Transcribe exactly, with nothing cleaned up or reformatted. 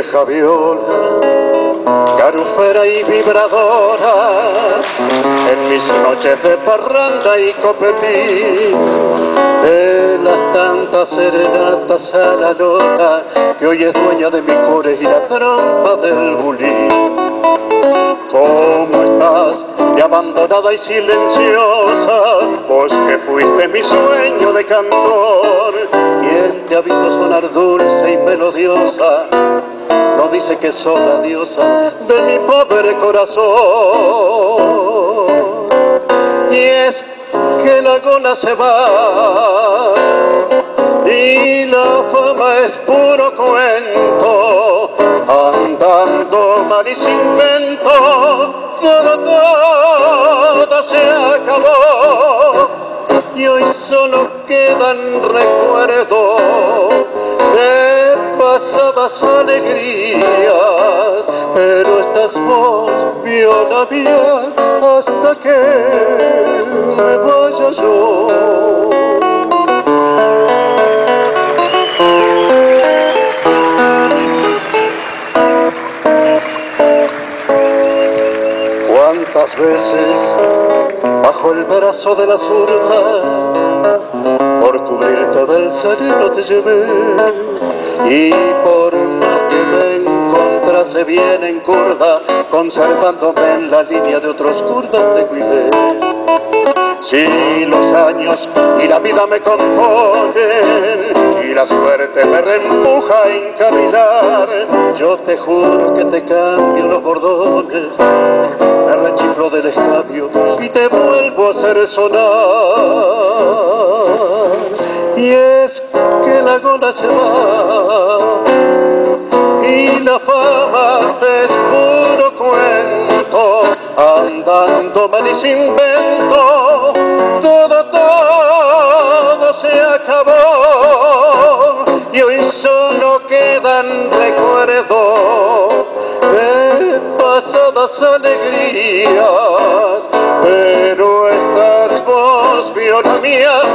vieja viola, garufera y vibradora, en mis noches de parranda y copetín, de las tantas serenatas a la lora, que hoy es dueña de mis cores y la trampa del bulín. ¿Cómo estás? De abandonada y silenciosa, vos que fuiste mi sueño de cantor. ¿Quién te ha visto sonar dulce y melodiosa? No dice que sos la diosa de mi pobre corazón. Y es que la gona se va y la fama es puro cuento, andando mal y sin vento, todo, todo se acabó. Y hoy solo quedan recuerdos de pasadas alegrías, pero estás vos, viola mía, hasta que me vaya yo. ¿Cuántas veces bajo el brazo de la zurda por cubrirte del sereno te llevé? Y por más que me encontrase bien en curda, conservándome en la línea de otros kurdas te cuidé. Si los años y la vida me componen y la suerte me reempuja a encaminar, yo te juro que te cambio los bordones, me rechiflo del escabio y te vuelvo a hacer sonar. Y es que la gona se va y la fama es puro cuento, andando mal y sin vento, todo, todo se acabó. Y hoy solo quedan recuerdos de pasadas alegrías, pero estás vos, viola mía,